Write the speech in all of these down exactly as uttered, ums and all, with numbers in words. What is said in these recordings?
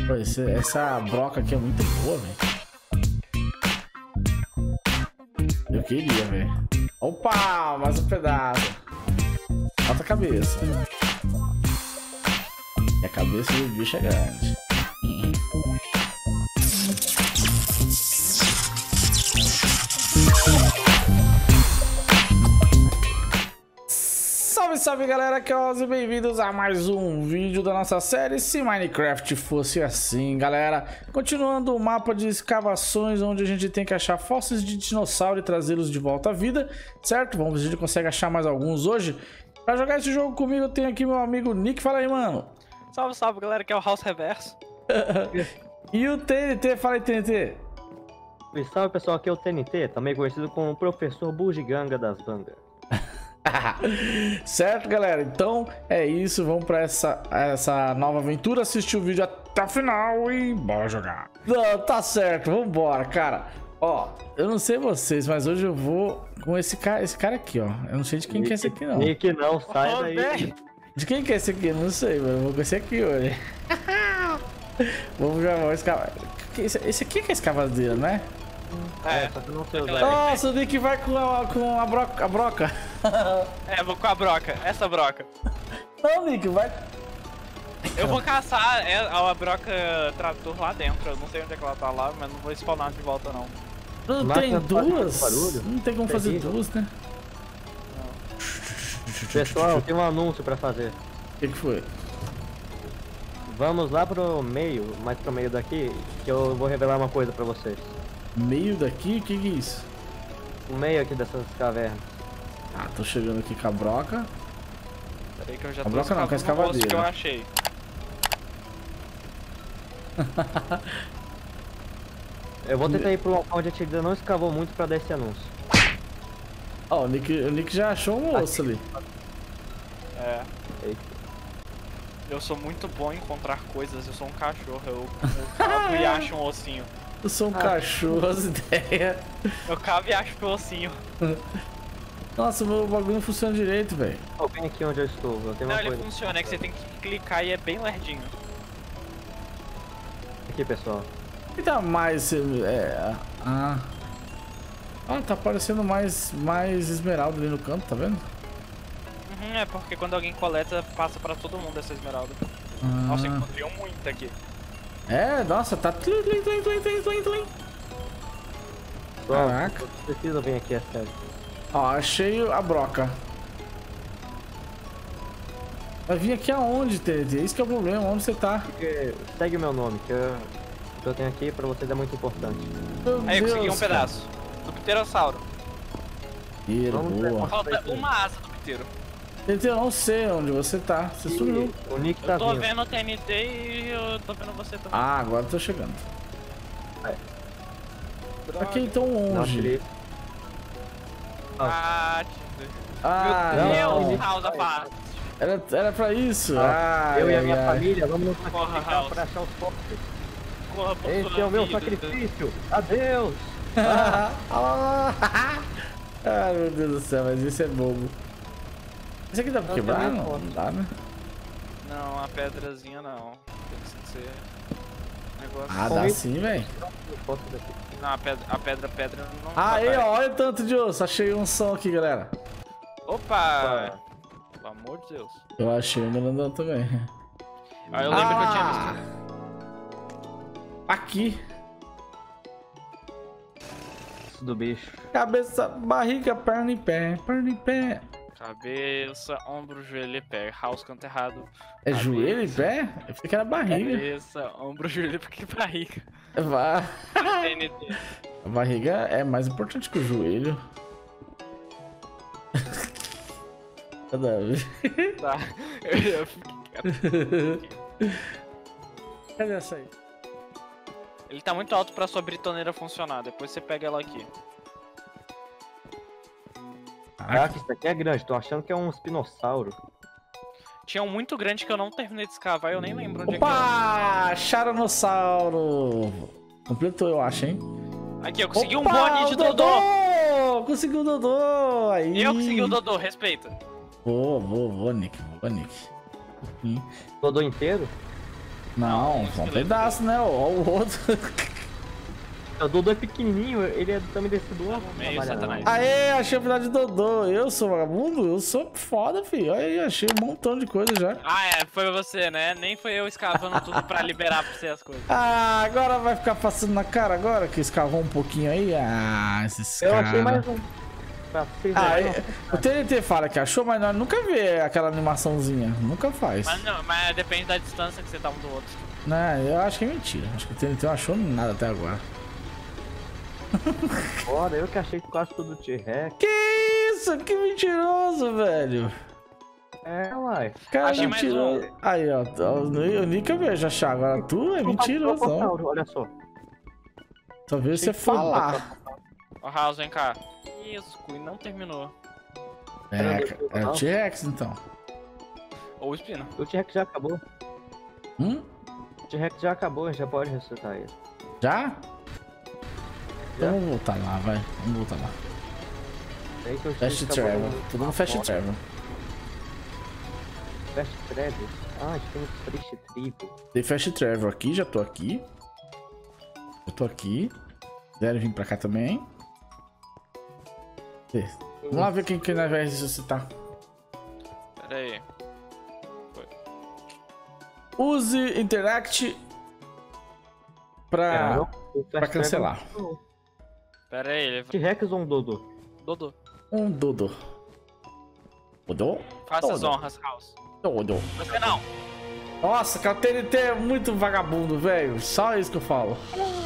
Pô, esse, essa broca aqui é muito boa, velho. Eu queria, velho. Opa, mais um pedaço. Falta a cabeça. E a cabeça do bicho é grande. Salve, salve galera, que é o Ozzy, bem-vindos a mais um vídeo da nossa série Se Minecraft Fosse Assim, galera. Continuando o mapa de escavações, onde a gente tem que achar fósseis de dinossauro e trazê-los de volta à vida, certo? Vamos ver se a gente consegue achar mais alguns hoje. Pra jogar esse jogo comigo, eu tenho aqui meu amigo Nick. Fala aí, mano. Salve, salve galera, que é o House Reverso. E o T N T, fala aí, T N T. Salve pessoal, aqui é o T N T, também conhecido como o Professor Bugiganga das Bangas. Certo, galera, então é isso, vamos pra essa, essa nova aventura, assistir o vídeo até o final e bora jogar. Não, tá certo, vambora, cara. Ó, eu não sei vocês, mas hoje eu vou com esse cara, esse cara aqui, ó. Eu não sei de quem Nick, que é esse aqui, não. Nick não, sai Oh, daí. velho. De quem que é esse aqui? Eu não sei, mano. Eu vou com esse aqui hoje. Vamos gravar escava... Esse aqui que é escavadeira, né? É, só que eu não sei usar. Nossa, o Nick vai com a, com a, broca, a broca. É, vou com a broca, essa broca. Não, Nick, vai. Eu vou caçar é, a broca trator lá dentro. Eu não sei onde é que ela tá lá, mas não vou spawnar de volta não. Não Mas tem não faz duas? barulho? Não tem como fazer Terrível. duas, né? Pessoal, tem um anúncio pra fazer. O que, que foi? Vamos lá pro meio, mais pro meio daqui, que eu vou revelar uma coisa pra vocês. Meio daqui? O que, que é isso? O meio aqui dessas cavernas. Ah, tô chegando aqui com a broca. Peraí que eu já A tô broca não, com a escavando o osso que eu escavadeira. achei. Eu vou tentar ir pro local onde a gente ainda não escavou muito pra dar esse anúncio. Ó, o Nick, o Nick já achou um osso ali. É. Eita. Eu sou muito bom em encontrar coisas, eu sou um cachorro. Eu, eu cavo e acho um ossinho. Eu sou um Ah. cachorro, as ideias. Eu cavo e acho o ossinho. Nossa, o meu bagulho não funciona direito, velho. Oh, vem aqui onde eu estou, eu tenho Não, uma ele coisa. funciona, é que você tem que clicar e é bem lerdinho. Aqui pessoal. E tá mais. É. Ah. Ah, tá aparecendo mais, mais esmeralda ali no canto, tá vendo? Uhum, é porque quando alguém coleta, passa pra todo mundo essa esmeralda. Ah. Nossa, encontrei um muito aqui. É, nossa, tá. Tlim, tlim, tlim, tlim, tlim, tlim, tlim. Pessoal, Caraca. vocês precisam vir aqui, é sério. Ó, achei a broca. Vai vir aqui aonde, T T? Isso que é o problema, onde você tá? Porque segue o meu nome, que eu, o que eu tenho aqui pra vocês é muito importante. Meu Aí eu consegui Deus, um pedaço. Do pterossauro. Ih, Vamos ver. boa. Falta uma asa do pteiro. T T, eu não sei onde você tá. Você sumiu. E o Nick tá Eu tô vindo. vendo o T N T e eu tô vendo você também. Ah, agora eu tô chegando. Droga. Aqui então Não, onde? direito. Ah, Ah, meu não. Deus, House, pá. Era, era pra isso? Ah, eu ai, e a ai, minha ai. família vamos nos Porra, sacrificar House. para achar os fósseis. Corra por Esse sua é o meu vida. sacrifício. Adeus. Ah, ai, meu Deus do céu, mas isso é bobo. Isso aqui dá pra Eu quebrar? também Não, posso. não dá, né? Não, a pedrazinha não. Tem que ser negócio. Ah, dá Convite. sim, velho. Os fósseis daqui. Não, a pedra, a pedra, pedra não. Aí, não ó, olha o tanto de osso. Achei um som aqui, galera. Opa! Pelo amor de Deus. Eu achei um grandão também. Aí eu lembro que eu tinha Ah, visto. aqui. Isso do bicho. Cabeça, barriga, perna e pé. Perna e pé. Cabeça, ombro, joelho e pé. House canta errado. É Cabeça. joelho e pé? Eu pensei que era barriga. Cabeça, ombro, joelho, porque barriga. Vá. T N T. A barriga é mais importante que o joelho. Nada a ver. Tá. Eu, eu fiquei... Cadê essa aí? Ele tá muito alto pra sua britoneira funcionar. Depois você pega ela aqui. Caraca, isso aqui é grande. Tô achando que é um espinossauro. Tinha um muito grande que eu não terminei de escavar e eu nem lembro onde é que era. Opa! Charanossauro! Completou, eu acho, hein? Aqui, eu consegui Opa, um bone de o Dodô! Conseguiu o Dodô! Aí. Eu consegui o Dodô, respeita. Boa, boa, boa, Nick. Boa, Nick. Hum. Dodô inteiro? Não, só um pedaço, né? Ó, o outro. O Dodô é pequenininho, ele é também desse do Meio satanás. Aê, achei a habilidade de Dodô. Eu sou vagabundo? Eu sou foda, filho. Aí, achei um montão de coisa já. Ah, é, foi você, né? Nem foi eu escavando tudo pra liberar pra você as coisas. Ah, agora vai ficar passando na cara agora que escavou um pouquinho aí? Ah, esses Eu caras. achei mais um. Pra vocês Ah, verem, é, o T N T fala que achou, mas nós nunca vê aquela animaçãozinha. Nunca faz. Mas não, mas depende da distância que você tá um do outro. Né, eu acho que é mentira. Acho que o T N T não achou nada até agora. Bora, eu que achei quase tudo T-Rex. Que isso? Que mentiroso, velho. É, uai. Cara, Achei mais mentiroso. Aí, ó. Eu nunca vejo achar. Agora tu é mentiroso, não. Olha só. Só vejo você falar. Ó, House, vem cá. Isso, Cui não terminou. É, é o T-Rex, então. Ou o Espina. O T-Rex já acabou. Hum? O T-Rex já acabou, já pode ressuscitar ele. Já? Então vamos voltar lá, vai. Vamos voltar lá. É aí que eu Fast estou travel. trabalhando. Tudo no fast travel. Fast travel? Ah, a gente tem um fast travel. Tem fast travel aqui, já tô aqui. Eu tô aqui. Zero vir pra cá também. Vamos lá ver quem que nós vai ressuscitar. Pera aí. Use Interact pra, pra cancelar. Pera aí, ele... T-Rex ou um Dodô? Dodô. Um Dodô. Dodô? Faça as Dodô. honras, House. Dodô. Você não. Nossa, cara, o T N T é muito vagabundo, velho. Só isso que eu falo.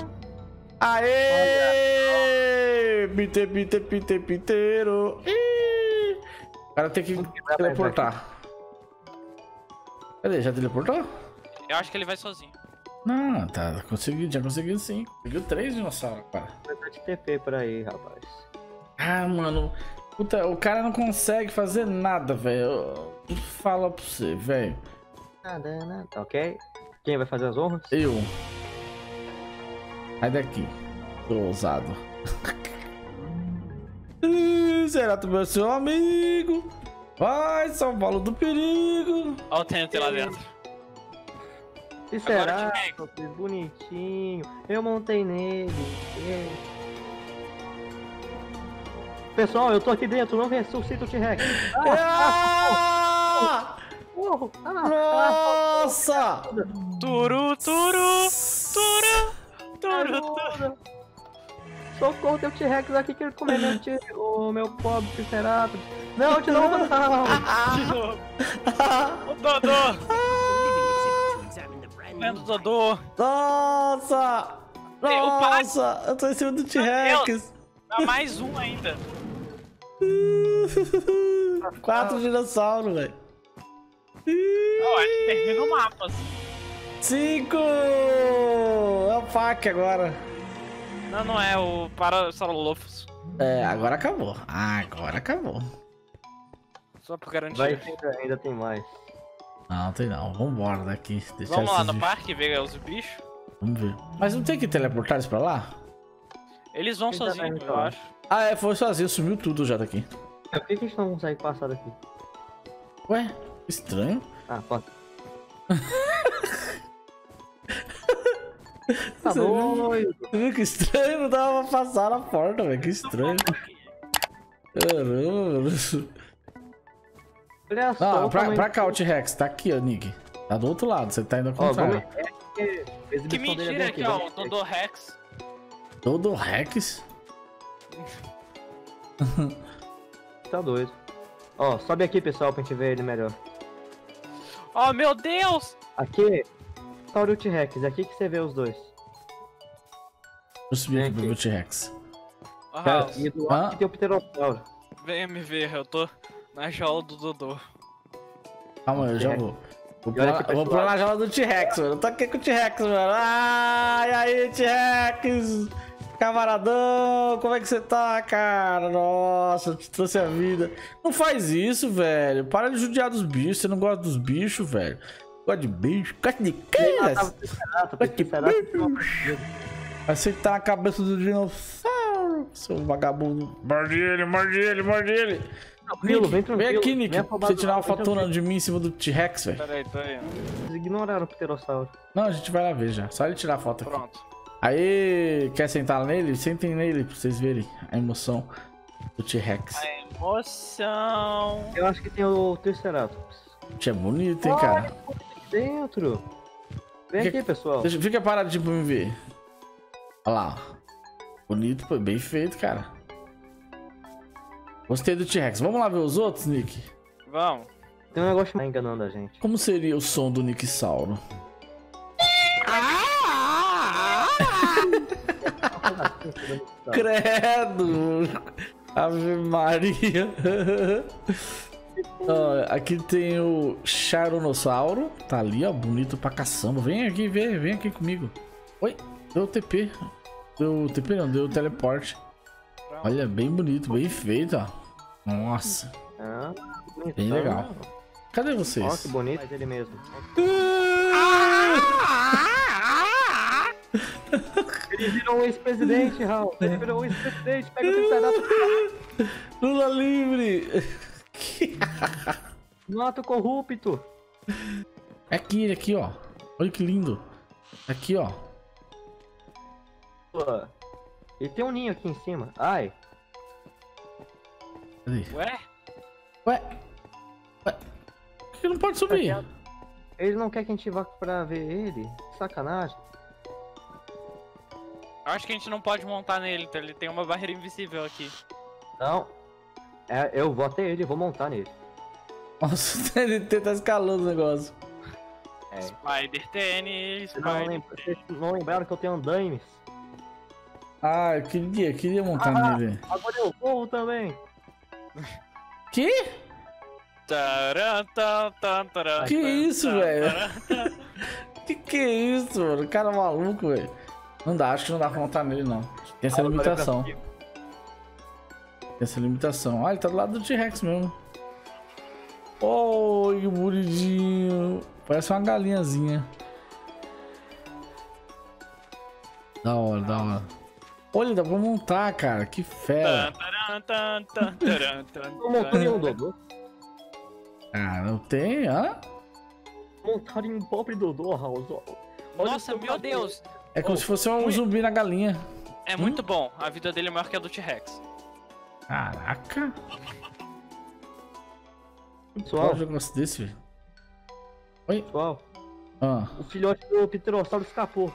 Aê! Pite, pite, pite, piteiro. Ih! O cara tem que teleportar. Cadê? Já teleportou? Eu acho que ele vai sozinho. Não, tá. Consegui, já conseguiu sim. Conseguiu três dinossauros, cara. Vai estar de T P por aí, rapaz. Ah, mano. Puta, o cara não consegue fazer nada, velho. Fala pra você, velho. Nada, nada. Ok. Quem vai fazer as honras? Eu. Sai daqui. Tô ousado. Será que tu é seu amigo? Vai salvá-lo do perigo. Olha o T N T lá dentro. E será? Que bonitinho. Eu montei nele. É. Pessoal, eu tô aqui dentro. Não ressuscita o T-Rex. Ah! Oh, ah, Nossa! Turu, turu, turu, turu, turu. Socorro, tem o T-Rex aqui que ele comeu meu tio, o meu pobre Triceratops. Não, de novo não. De novo. O Dodô. Vendo o Dodô. Nossa! Tem o pai. Nossa! Eu tô em cima do T-Rex. Dá mais um ainda. Quatro dinossauros, velho. Eu acho que termina o mapa. Assim. Cinco! É o Pac agora. Não, não é o Parasaurolophus. É, agora acabou. Agora acabou. Só por garantia. Vai ter, ainda tem mais. Não, tem não. Vambora daqui. Deixar Vamos lá esses no bichos. parque ver os bichos? Vamos ver. Mas não tem que teleportar eles pra lá? Eles vão Quem tá sozinhos, indo eu lá? acho. Ah, é, foi sozinho. Sumiu tudo já daqui. Por que, que a gente não consegue passar daqui? Ué, estranho. Ah, pode. Você Tá viu? doido. Você viu que estranho? Não dava pra passar na porta, velho. Que estranho. Caramba. Olha só. Não, o pra, tamanho pra do- cá o T-Rex. Tá aqui, ó, Nick. Tá do outro lado. Você tá indo ao Ó, contrário. vamos... é que a exibição Que dele é mentira bem aqui, ó. O vamos- Dodô Rex. Todo Rex? Tá doido. Ó, sobe aqui, pessoal, pra gente ver ele melhor. Oh, meu Deus! Aqui, tá o T-Rex. É aqui que você vê os dois. Deixa eu subir aqui Vem pra ver o aqui. T-Rex. Oh, Pera, House, E do lado Ah. aqui tem o Pterossauro. venha me ver. Eu tô na jaula do Dodô. Calma, eu já vou. Vou E olha pular, aqui pra eu vou esse pular lado. na jaula do T-Rex, mano. Eu tô aqui com o T-Rex, mano. Ai, aí, T-Rex! Camaradão, como é que você tá, cara? Nossa, eu te trouxe a vida. Não faz isso, velho. Para de judiar dos bichos. Você não gosta dos bichos, velho. Gosta de bicho? Gosta de Ah, tava quê? Triceratops, Vai que Triceratops. Vai sentar na cabeça do dinossauro, seu vagabundo. Morde ele, morde ele, morde ele. Tranquilo, vem Nick, tranquilo. vem aqui, Nick, Vem pra afobado você tirar uma não, vem fotona de mim em cima do T-Rex, velho. Peraí, tô aí. ignoraram o pterossauro. Não, a gente vai lá ver já. Só ele tirar a foto aqui. Pronto. Aí, quer sentar nele? Sentem nele pra vocês verem a emoção do T-Rex. A emoção. Eu acho que tem o Triceratops. É bonito, hein, cara? Aqui dentro. Vem Fica- aqui, pessoal. Deixa, fica paradinho pra me ver. Olha lá, ó. Bonito, pô, bem feito, cara. Gostei do T-Rex. Vamos lá ver os outros, Nick? Vamos. Tem um negócio que tá enganando a gente. Como seria o som do Nick Sauro? Credo! Ave Maria! Ó, aqui tem o Charonossauro. Tá ali, ó. Bonito pra caçamba. Vem aqui ver, vem aqui comigo. Oi, deu T P. Deu T P não, deu teleporte. Olha, bem bonito, bem feito, ó. Nossa, Ah, bem legal. Cadê Ó, vocês? que bonito. Faz ele mesmo. Ele virou um ex-presidente, Raul. Ele virou um ex-presidente. Pega o Triceratops. Lula livre! Mata o corrupto. É aqui, ele aqui, ó. Olha que lindo. Aqui, ó. Pô, ele tem um ninho aqui em cima. Ai. Cadê? Ué? Ué? Ué? Por que não pode subir? Ele não quer que a gente vá pra ver ele. Sacanagem. Eu acho que a gente não pode montar nele, então ele tem uma barreira invisível aqui. Não. É, eu vou até ele e vou montar nele. Nossa, o T N T tá escalando o negócio. É. Spider Tennis, Vocês não, Spider lembra, vocês não lembraram que eu tenho andaimes? Ah, eu queria, queria montar Ah. nele. Agora eu vou também. Que? Taran, tan, tan, taran, Que tan, isso, tan, velho? taran. Que que é isso, mano? O cara é maluco, velho. Não dá, acho que não dá pra montar nele, não. Tem essa Agora limitação. pra cima. Tem essa limitação. Ah, ele tá do lado do T-Rex mesmo. Oh, que bonitinho. Parece uma galinhazinha. Da hora, da hora. Olha, dá pra montar, cara. Que fera. Tan, taran, tan, tan, taran, tan, Eu montaria um tan. Dodô. Ah, não tem, hã? Montaria um pobre Dodô, Raul. Olha Nossa, o meu cabelo. Deus! É como Oh, se fosse um ui. zumbi na galinha. É muito bom. A vida dele é maior que a do T-Rex. Caraca. Pessoal, Qual negócio desse, velho? Oi? pessoal, Ah. o filhote do pterossauro escapou.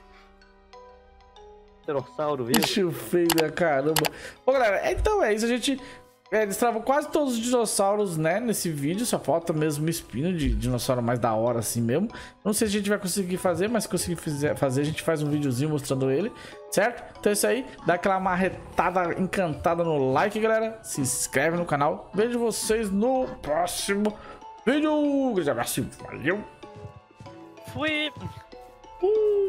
Pterossauro, viu? Bicho feio da caramba. Bom, galera, então é isso. A gente é, destravam quase todos os dinossauros, né, nesse vídeo. Só falta mesmo o espino de dinossauro mais da hora assim mesmo. Não sei se a gente vai conseguir fazer, mas se conseguir fizer- fazer, a gente faz um videozinho mostrando ele, certo? Então é isso aí. Dá aquela marretada encantada no like, galera. Se inscreve no canal. Vejo vocês no próximo vídeo. Um grande abraço. Valeu. Fui! Uh!